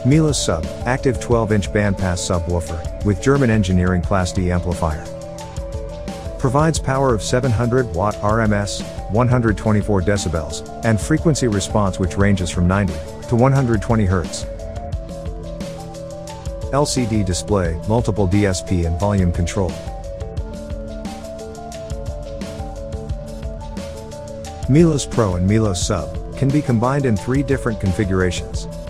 Milos Sub, active 12-inch bandpass subwoofer, with German engineering Class D amplifier. Provides power of 700 watt RMS, 124 decibels, and frequency response which ranges from 90 to 120 Hz. LCD display, multiple DSP and volume control. Milos Pro and Milos Sub can be combined in 3 different configurations.